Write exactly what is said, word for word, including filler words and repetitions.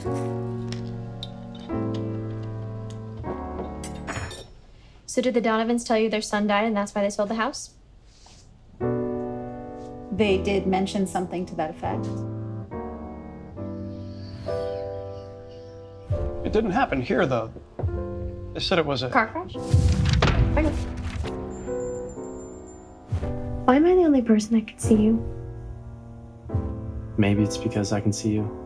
So did the Donovans tell you their son died and that's why they sold the house? They did mention something to that effect. It didn't happen here, though. They said it was a... Car crash? Okay. Why am I the only person that can see you? Maybe it's because I can see you.